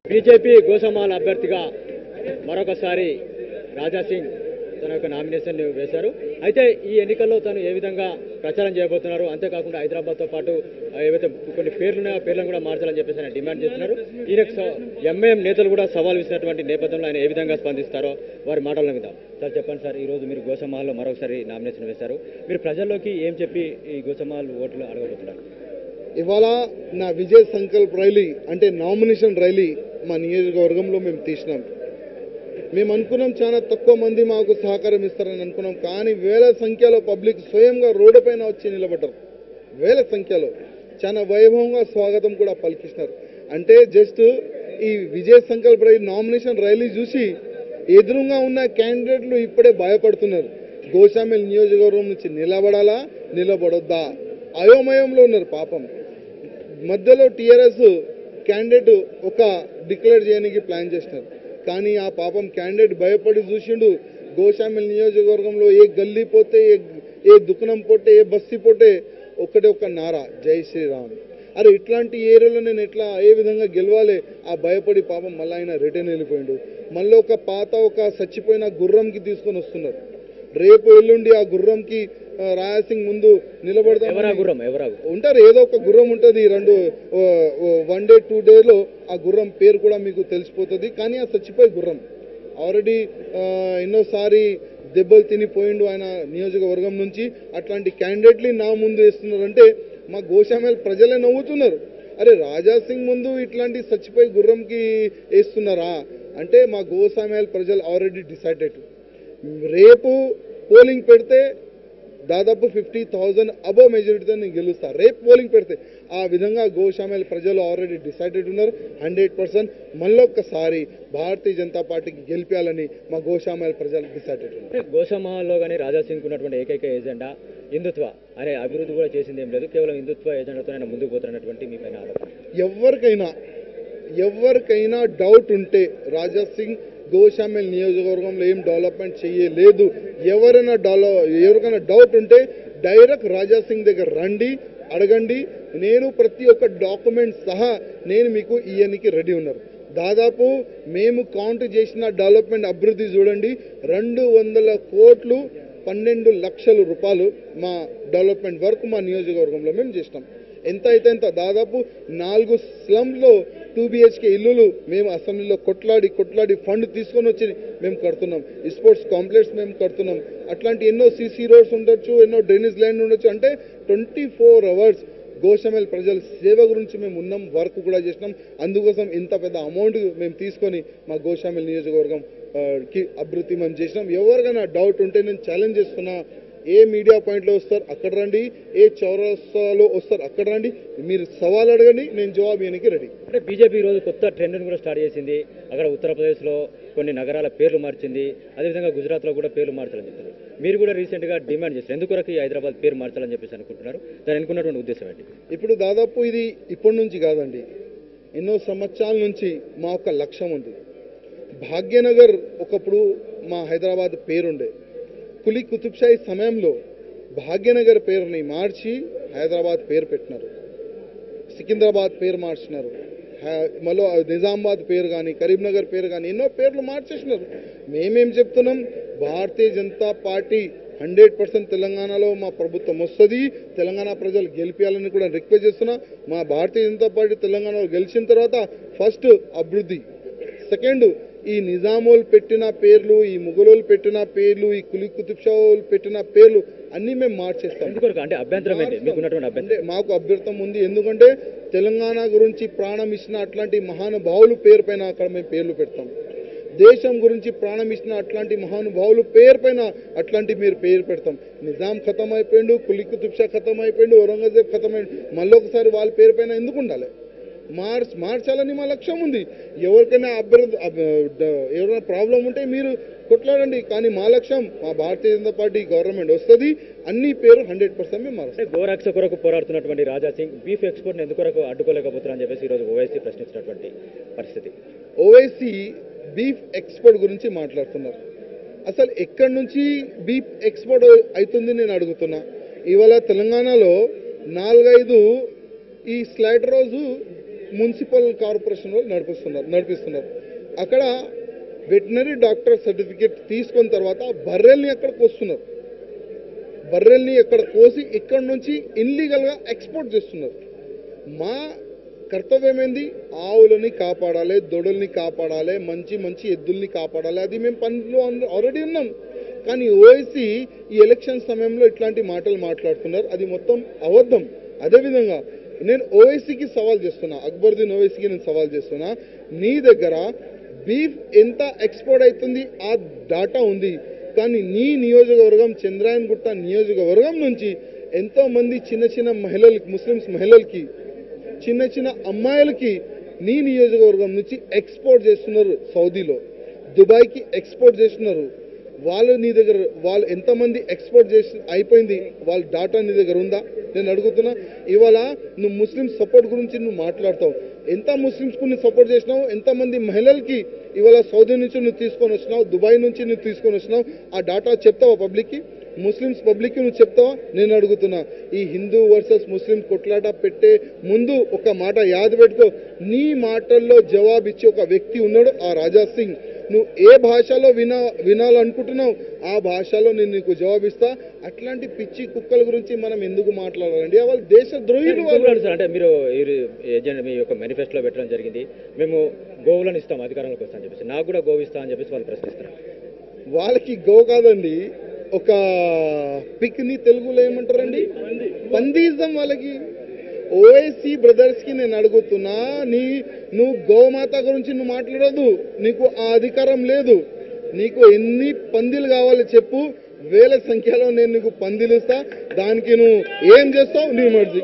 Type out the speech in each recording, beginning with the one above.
BJP గోసమాల అభ్యర్థిగా మరొకసారి రాజాసింగ్ తన యొక్క నామినేషన్ వేశారు. అయితే ఈ ఎన్నికల్లో తను ఏ విధంగా ప్రచారం చేయబోతున్నారు, అంతేకాకుండా హైదరాబాద్తో పాటు ఏవైతే కొన్ని పేర్లు ఉన్నాయో ఆ పేర్లను కూడా మార్చాలని చెప్పేసి ఆయన డిమాండ్ చేస్తున్నారు. ఈయన ఎంఐఎం నేతలు కూడా సవాల్ విసినటువంటి నేపథ్యంలో ఆయన ఏ విధంగా స్పందిస్తారో వారి మాటలను విందాం. సార్ చెప్పండి సార్, ఈరోజు మీరు గోసమాల్లో మరొకసారి నామినేషన్ వేశారు. మీరు ప్రజల్లోకి ఏం చెప్పి ఈ గోసమాల్ ఓట్లు అడగబోతున్నారు? ఇవాళ నా విజయ్ సంకల్ప్ ర్యాలీ అంటే నామినేషన్ ర్యాలీ మా నియోజకవర్గంలో మేము తీసినాం. మేము అనుకున్నాం చాలా తక్కువ మంది మాకు సహకారం ఇస్తారని అనుకున్నాం, కానీ వేల సంఖ్యలో పబ్లిక్ స్వయంగా రోడ్డు పైన వచ్చి నిలబడ్డారు. వేల సంఖ్యలో చాలా వైభవంగా స్వాగతం కూడా పలికిస్తున్నారు. అంటే జస్ట్ ఈ Vijay Sankalp rally nomination rally చూసి ఎదురుగా ఉన్న క్యాండిడేట్లు ఇప్పుడే భయపడుతున్నారు. గోషామేల్ నియోజకవర్గం నుంచి నిలబడాలా నిలబడొద్దా అయోమయంలో ఉన్నారు. పాపం మధ్యలో టీఆర్ఎస్ క్యాండిడేట్ ఒక డిక్లేర్ చేయడానికి ప్లాన్ చేస్తున్నారు, కానీ ఆ పాపం క్యాండిడేట్ భయపడి చూసిండు. గోషామేల్ నియోజకవర్గంలో ఏ గల్లీ పోతే ఏ దుకాణం పోతే ఏ బస్తీ పోతే ఒకటే ఒక నారా జై శ్రీరామ్. అరే ఇట్లాంటి ఏరియాలో నేను ఎట్లా ఏ విధంగా గెలవాలి ఆ భయపడి పాపం మళ్ళీ ఆయన రిటర్న్ వెళ్ళిపోయిండు. మళ్ళీ ఒక చచ్చిపోయిన గుర్రంకి తీసుకొని వస్తున్నారు. రేపు ఎల్లుండి ఆ గుర్రంకి రాయాసింగ్ ముందు నిలబడతాం ఉంటారు. ఏదో ఒక గుర్రం ఉంటుంది, 1 డే 2 డేలో ఆ గుర్రం పేరు కూడా మీకు తెలిసిపోతుంది. కానీ ఆ చచ్చిపోయే గుర్రం ఆల్రెడీ ఎన్నోసారి దెబ్బలు తినిపోయిండు ఆయన నియోజకవర్గం నుంచి. అట్లాంటి క్యాండిడేట్ని నా ముందు వేస్తున్నారంటే మా గోషామేల్ ప్రజలే నవ్వుతున్నారు. అరే రాజాసింగ్ ముందు ఇట్లాంటి చచ్చిపోయే గుర్రంకి వేస్తున్నారా అంటే మా గోషామేల్ ప్రజలు ఆల్రెడీ డిసైడెడ్. రేపు పోలింగ్ పెడితే దాదాపు 50,000 అబోవ్ మెజారిటీతో నేను గెలుస్తా. రేపు పోలింగ్ పెడితే ఆ విధంగా గోషామేల్ ప్రజలు ఆల్రెడీ డిసైడెడ్ ఉన్నారు. 100% మళ్ళొక్కసారి భారతీయ జనతా పార్టీకి గెలిపాలని మా గోషామేల్ ప్రజలు డిసైడెడ్ ఉన్నారు. గోషామహల్లో కానీ రాజాసింగ్ ఉన్నటువంటి ఏకైక ఎజెండా హిందుత్వ అనే అభివృద్ధి కూడా చేసింది ఏం లేదు, కేవలం హిందుత్వ ఎజెండాతో ఆయన ముందుకు పోతున్నటువంటి మీ పైన ఆరోపణ. ఎవరికైనా డౌట్ ఉంటే రాజాసింగ్ గోషామేల్ నియోజకవర్గంలో ఏం డెవలప్మెంట్ చేయలేదు, ఎవరికైనా డౌట్ ఉంటే డైరెక్ట్ రాజాసింగ్ దగ్గర రండి, అడగండి. నేను ప్రతి ఒక్క డాక్యుమెంట్ సహా నేను మీకు ఇయ్యనికి రెడీ ఉన్నారు. దాదాపు మేము కౌంట్ చేసిన డెవలప్మెంట్ అభివృద్ధి చూడండి, 200 కోట్లు 12 లక్షల రూపాయలు మా డెవలప్మెంట్ వర్క్ మా నియోజకవర్గంలో మేము చేసినాం. ఎంత అయితే ఎంత దాదాపు 4 స్లమ్లో 2 BHK ఇల్లులు మేము అసెంబ్లీలో కొట్లాడి ఫండ్ తీసుకొని వచ్చి మేము కడుతున్నాం. స్పోర్ట్స్ కాంప్లెక్స్ మేము కడుతున్నాం. అట్లాంటి ఎన్నో CC రోడ్స్ ఉండొచ్చు, ఎన్నో డ్రైనేజ్ ల్యాండ్ ఉండొచ్చు. అంటే 24 అవర్స్ గోషామేల్ ప్రజల సేవ గురించి మేము ఉన్నాం, వర్క్ కూడా చేసినాం. అందుకోసం ఇంత పెద్ద అమౌంట్ మేము తీసుకొని మా గోషామేల్ నియోజకవర్గం కి అభివృద్ధి మేము చేసినాం. ఎవరికైనా డౌట్ ఉంటే నేను ఛాలెంజ్ చేస్తున్నా, ఏ మీడియా పాయింట్లో వస్తారు అక్కడ రండి, ఏ చౌరస్తాలో వస్తారు అక్కడ రండి, మీరు సవాల్ అడగండి, నేను జవాబు ఇవ్వడానికి రెడీ. అంటే బీజేపీ ఈరోజు కొత్త ట్రెండ్ను కూడా స్టార్ట్ చేసింది. అక్కడ ఉత్తరప్రదేశ్లో కొన్ని నగరాల పేర్లు మార్చింది, అదేవిధంగా గుజరాత్లో కూడా పేర్లు మార్చాలని చెప్తున్నారు. మీరు కూడా రీసెంట్గా డిమాండ్ చేస్తారు, ఎందుకొరకు ఈ హైదరాబాద్ పేరు మార్చాలని చెప్పేసి అనుకుంటున్నారు? దాని అనుకున్నటువంటి ఉద్దేశం ఏంటి? ఇప్పుడు దాదాపు ఇది ఇప్పటి నుంచి కాదండి, ఎన్నో సంవత్సరాల నుంచి మా ఒక లక్ష్యం ఉంది. భాగ్యనగర్ ఒకప్పుడు మా హైదరాబాద్ పేరుండే. కులీ కుతుబ్షాహీ సమయంలో భాగ్యనగర్ పేరుని మార్చి హైదరాబాద్ పేరు పెట్టినారు, సికింద్రాబాద్ పేరు మార్చినారు, మళ్ళీ నిజామాబాద్ పేరు కానీ కరీంనగర్ పేరు కానీ ఎన్నో పేర్లు మార్చేసినారు. మేమేం చెప్తున్నాం, భారతీయ జనతా పార్టీ 100% తెలంగాణలో మా ప్రభుత్వం వస్తుంది, తెలంగాణ ప్రజలు గెలిపించాలని కూడా రిక్వెస్ట్ చేస్తున్నా. మా భారతీయ జనతా పార్టీ తెలంగాణలో గెలిచిన తర్వాత ఫస్ట్ అభివృద్ధి, సెకండ్ ఈ నిజామోలు పెట్టిన పేర్లు, ఈ ముఘలోలు పెట్టిన పేర్లు, ఈ కులీ కుతుబ్షాలు పెట్టిన పేర్లు అన్నీ మేము మార్చేస్తాం. అంటే మాకు అభ్యర్థం ఉంది, ఎందుకంటే తెలంగాణ గురించి ప్రాణం ఇచ్చిన అట్లాంటి మహానుభావులు పేరు పైన అక్కడ మేము పేర్లు పెడతాం. దేశం గురించి ప్రాణం ఇచ్చిన అట్లాంటి మహానుభావులు పేరు పైన అట్లాంటి మీరు పేరు పెడతాం. నిజాం ఖతం అయిపోయిండు, కులీ కుతుబ్షా ఖతం అయిపోయిండు, ఔరంగజేబ్ ఖతం అయిపోయిండు, మళ్ళీ ఒకసారి వాళ్ళ పేరు పైన ఎందుకు ఉండాలి? మార్చాలని మా లక్ష్యం ఉంది. ఎవరికైనా ఎవరైనా ప్రాబ్లం ఉంటే మీరు కొట్లాడండి, కానీ మా లక్ష్యం మా భారతీయ జనతా పార్టీ గవర్నమెంట్ వస్తుంది, అన్ని పేరు 100% మేము మారుస్తాం. గోరక్ష కొరకు పోరాడుతున్నటువంటి రాజాసింగ్ బీఫ్ ఎక్స్పోర్ట్ని ఎందుకొరకు అడ్డుకోలేకపోతున్నారని చెప్పేసి ఈరోజు ఓవైసీ ప్రశ్నించినటువంటి పరిస్థితి. ఓవైసీ బీఫ్ ఎక్స్పోర్ట్ గురించి మాట్లాడుతున్నారు. అసలు ఎక్కడి నుంచి బీఫ్ ఎక్స్పోర్ట్ అవుతుంది నేను అడుగుతున్నా. ఇవాళ తెలంగాణలో 4-5 ఈ స్లైడ్ రోజు మున్సిపల్ కార్పొరేషన్ వాళ్ళు నడిపిస్తున్నారు. అక్కడ వెటనరీ డాక్టర్ సర్టిఫికేట్ తీసుకున్న తర్వాత బర్రెల్ని అక్కడికి వస్తున్నారు. బర్రెల్ని ఎక్కడ కోసి ఇక్కడ నుంచి ఇన్లీగల్గా ఎక్స్పోర్ట్ చేస్తున్నారు. మా కర్తవ్యం ఏంది? ఆవులని కాపాడాలి, దొడల్ని కాపాడాలి, మంచి ఎద్దుల్ని కాపాడాలి. అది మేము పనిలో ఆల్రెడీ ఉన్నాం. కానీ ఓవైసీ ఈ ఎలక్షన్ సమయంలో ఇట్లాంటి మాటలు మాట్లాడుతున్నారు. అది మొత్తం అబద్ధం. అదేవిధంగా నేను ఓవైసీకి సవాల్ చేస్తున్నా, అక్బరుద్దీన్ ఓవైసీకి నేను సవాల్ చేస్తున్నా, నీ దగ్గర బీఫ్ ఎంత ఎక్స్పోర్ట్ అవుతుంది ఆ డాటా ఉంది. కానీ నీ నియోజకవర్గం చంద్రాయన్గుట్ట నియోజకవర్గం నుంచి ఎంతో మంది చిన్న మహిళలకి, ముస్లిమ్స్ మహిళలకి, చిన్న అమ్మాయిలకి నీ నియోజకవర్గం నుంచి ఎక్స్పోర్ట్ చేస్తున్నారు. సౌదీలో, దుబాయ్కి ఎక్స్పోర్ట్ చేస్తున్నారు. వాళ్ళు ఎంతమంది ఎక్స్పోర్ట్ చేసి అయిపోయింది, వాళ్ళ డాటా నీ దగ్గర ఉందా? నేను అడుగుతున్నా. ఇవాళ నువ్వు ముస్లిం సపోర్ట్ గురించి నువ్వు మాట్లాడతావు. ఎంత ముస్లిమ్స్కు నువ్వు సపోర్ట్ చేసినావు? ఎంతమంది మహిళలకి ఇవాళ సౌదీ నుంచి నువ్వు తీసుకొని వచ్చినావు, దుబాయ్ నుంచి నువ్వు తీసుకొని వచ్చినావు? ఆ డాటా చెప్తావా పబ్లిక్కి? ముస్లిమ్స్ పబ్లిక్కి నువ్వు చెప్తావా? నేను అడుగుతున్నా. ఈ హిందూ వర్సెస్ ముస్లిం కొట్లాట పెట్టే ముందు ఒక మాట యాద పెట్టుకో. నీ మాటల్లో జవాబిచ్చే ఒక వ్యక్తి ఉన్నాడు, ఆ రాజా సింగ్. నువ్వు ఏ భాషలో వినాలనుకుంటున్నావు ఆ భాషలో నేను నీకు జవాబిస్తా. అట్లాంటి పిచ్చి కుక్కల గురించి మనం ఎందుకు మాట్లాడాలండి? వాళ్ళు దేశ ద్రోహులు. అంటే మీరు మీ యొక్క మేనిఫెస్టోలో పెట్టడం జరిగింది, మేము గోవులను ఇస్తాం అధికారంలోకి వస్తామని చెప్పేసి. నాకు కూడా గోవు ఇస్తా అని చెప్పేసి వాళ్ళు ప్రశ్నిస్తారు. వాళ్ళకి గో కాదండి, ఒక పిక్ని తెలుగులో ఏమంటారండి? పంది ఇద్దాం వాళ్ళకి. ఓవైసీ బ్రదర్స్కి నేను అడుగుతున్నా, నువ్వు గోమాత గురించి నువ్వు మాట్లాడదు. నీకు ఆ అధికారం లేదు. నీకు ఎన్ని పందిలు కావాలి చెప్పు, వేల సంఖ్యలో నేను నీకు పందిలు ఇస్తా. దానికి నువ్వు ఏం చేస్తావు? నీ మర్జీ.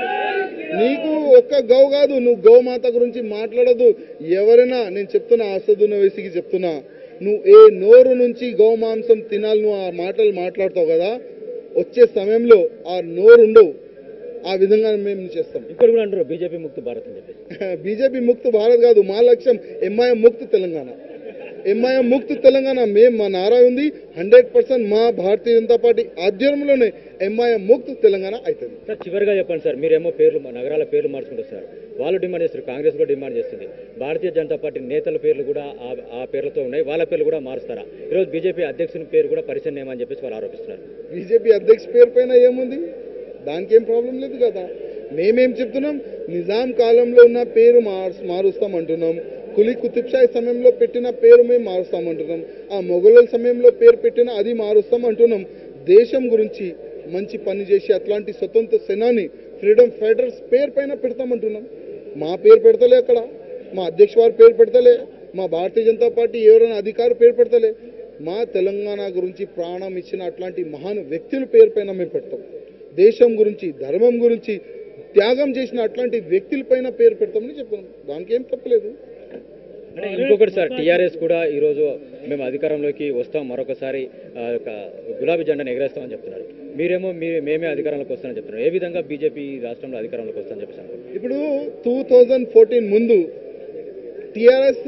నీకు ఒక్క గౌ కాదు, నువ్వు గోమాత గురించి మాట్లాడదు. ఎవరైనా నేను చెప్తున్నా, అసదుద్దీన్ ఓవైసీకి చెప్తున్నా, నువ్వు ఏ నోరు నుంచి గోమాంసం తినాలి నువ్వు ఆ మాటలు మాట్లాడతావు కదా, వచ్చే సమయంలో ఆ నోరు ఉండవు. ఆ విధంగా మేము చేస్తాం. ఇక్కడ కూడా అంటారు బీజేపీ ముక్త భారత్ అని చెప్పి. బీజేపీ ముక్త భారత్ కాదు, మా లక్ష్యం ఎంఐఎం ముక్త తెలంగాణ. ఎంఐఎం ముక్త తెలంగాణ మా నారా ఉంది. 100% మా భారతీయ జనతా పార్టీ ఆధ్వర్యంలోనే ఎంఐఎం ముక్త తెలంగాణ అవుతుంది. సార్ చివరిగా చెప్పండి సార్, మీరేమో నగరాల పేర్లు మార్చుకుంటూ వస్తారు, వాళ్ళు డిమాండ్ చేస్తారు, కాంగ్రెస్ కూడా డిమాండ్ చేస్తుంది. భారతీయ జనతా పార్టీ నేతల పేర్లు కూడా ఆ పేర్లతో ఉన్నాయి, వాళ్ళ పేర్లు కూడా మారుస్తారా? ఈరోజు బీజేపీ అధ్యక్షుని పేరు కూడా పరిచయం అని చెప్పేసి వాళ్ళు ఆరోపిస్తున్నారు. బీజేపీ అధ్యక్ష పేరు పైన ఏముంది? దానికి ఏం ప్రాబ్లం లేదు కదా. మేమేం చెప్తున్నాం, నిజాం కాలంలో ఉన్న పేరు మారుస్తామంటున్నాం. కులీ కుతుబ్షాహీ సమయంలో పెట్టిన పేరు మేము మారుస్తామంటున్నాం. ఆ మొఘలుల సమయంలో పేరు పెట్టిన అది మారుస్తాం అంటున్నాం. దేశం గురించి మంచి పని చేసి అట్లాంటి స్వతంత్ర సేనాని ఫ్రీడమ్ ఫైటర్స్ పేరు పైన పెడతామంటున్నాం. మా పేరు పెడతలే, అక్కడ మా అధ్యక్ష వారి పేరు పెడతలే, మా భారతీయ జనతా పార్టీ ఎవరైనా అధికారి పేరు పెడతలే. మా తెలంగాణ గురించి ప్రాణం ఇచ్చిన అట్లాంటి మహాన్ వ్యక్తుల పేరు పైన మేము పెడతాం. దేశం గురించి, ధర్మం గురించి త్యాగం చేసిన అట్లాంటి వ్యక్తుల పైన పేరు పెడతామని చెప్తున్నాం. దానికి ఏం తప్పలేదు. ఇంకొకటి సార్, టీఆర్ఎస్ కూడా ఈరోజు మేము అధికారంలోకి వస్తాం, మరొకసారి గులాబీ జెండాను ఎగరేస్తామని చెప్తున్నారు. మీరేమో మేమే అధికారంలోకి వస్తామని చెప్తున్నారు. ఏ విధంగా బీజేపీ రాష్ట్రంలో అధికారంలోకి వస్తామని చెప్పేసి అనుకుంటున్నారు? ఇప్పుడు 2014 ముందు టీఆర్ఎస్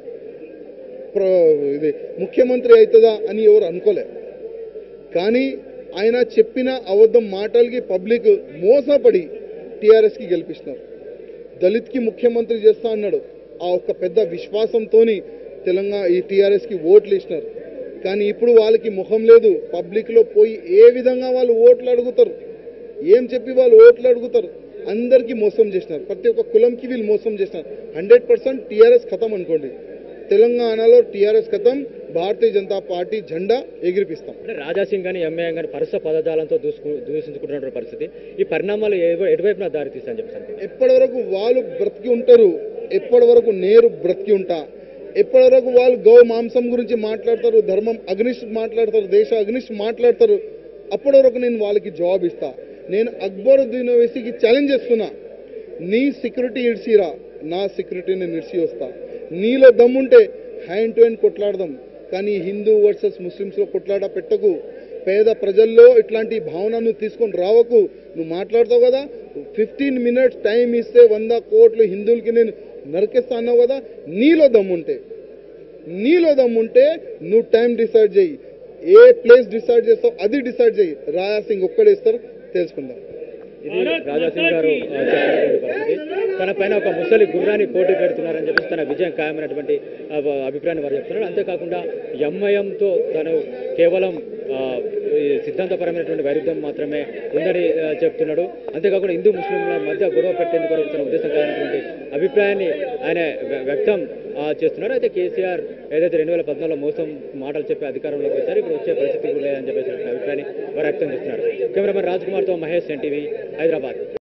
ఇది ముఖ్యమంత్రి అవుతుందా అని ఎవరు అనుకోలే. కానీ ఆయన చెప్పిన అబద్ధం మాటలకి పబ్లిక్ మోసపడి టీఆర్ఎస్కి గెలిపిస్తున్నారు. దళిత్కి ముఖ్యమంత్రి చేస్తా అన్నాడు. ఆ ఒక్క పెద్ద విశ్వాసంతో తెలంగాణ ఈ టీఆర్ఎస్కి ఓట్లు ఇచ్చినారు. కానీ ఇప్పుడు వాళ్ళకి ముఖం లేదు. పబ్లిక్లో పోయి ఏ విధంగా వాళ్ళు ఓట్లు అడుగుతారు, ఏం చెప్పి వాళ్ళు ఓట్లు అడుగుతారు? అందరికీ మోసం చేసినారు. ప్రతి ఒక్క కులంకి వీళ్ళు మోసం చేసినారు. 100% టీఆర్ఎస్ ఖతం అనుకోండి. తెలంగాణలో టీఆర్ఎస్ ఖతం, భారతీయ జనతా పార్టీ జెండా ఎగిరిపిస్తాం. అంటే రాజాసింగ్ కానీ ఎంఐఎం కానీ పరుస పదజాలంతో దూషించుకుంటున్న పరిస్థితి, ఈ పరిణామాలు ఎటువైపున దారి తీస్తాయని చెప్పి ఎప్పటి వరకు వాళ్ళు బ్రతికి ఉంటారు, ఎప్పటి వరకు నేరు బ్రతికి ఉంటా, ఎప్పటి వరకు వాళ్ళు గౌ మాంసం గురించి మాట్లాడతారు, ధర్మం అగ్నిష్ మాట్లాడతారు, దేశ అగ్నిష్ మాట్లాడతారు, అప్పటి వరకు నేను వాళ్ళకి జవాబు ఇస్తా. నేను అక్బరుద్దీన్ ఓవైసీకి ఛాలెంజ్ చేస్తున్నా, నీ సెక్యూరిటీ ఇడిసిరా, నా సెక్యూరిటీ నేను ఇడిసి వస్తా. నీలో దమ్ముంటే హ్యాండ్ టు హ్యాండ్ కొట్లాడదాం. కానీ హిందూ వర్సెస్ ముస్లిమ్స్లో కొట్లాడ పెట్టకు. పేద ప్రజల్లో ఇట్లాంటి భావనను తీసుకొని రావకు. నువ్వు మాట్లాడతావు కదా, 15 minutes టైం ఇస్తే 100 కోట్లు హిందువులకి నేను నరికేస్తా అన్నావు కదా. నీలో దమ్ముంటే నువ్వు టైం డిసైడ్ చేయి, ఏ ప్లేస్ డిసైడ్ చేస్తావు అది డిసైడ్ చేయి. రాజా సింగ్ ఒక్కడేస్తారు, తెలుసుకుందాం. ఇది రాజాసింగ్ గారు చెప్పినటువంటి పరిస్థితి. తన పైన ఒక ముసలి గుర్రాన్ని పోటీ పెడుతున్నారని చెప్పేసి తన విజయం ఖాయమైనటువంటి అభిప్రాయాన్ని వారు చెప్తున్నారు. అంతేకాకుండా ఎంఐఎంతో తను కేవలం సిద్ధాంతపరమైనటువంటి వైరుధ్యం మాత్రమే ఉందని చెప్తున్నాడు. అంతేకాకుండా హిందూ ముస్లింల మధ్య గొడవ పెట్టేందుకు తన ఉద్దేశం కానటువంటి అభిప్రాయాన్ని ఆయన వ్యక్తం చేస్తున్నారు. అయితే కేసీఆర్ ఏదైతే 2014లో మోసం మాటలు చెప్పి అధికారంలోకి వచ్చారు, ఇప్పుడు వచ్చే పరిస్థితి కూడా లేదని చెప్పేసి అభిప్రాయాన్ని వారు వ్యక్తం చేస్తున్నారు. కెమెరామెన్ రాజ్ కుమార్తో మహేష్, ఎన్టీవీ, హైదరాబాద్.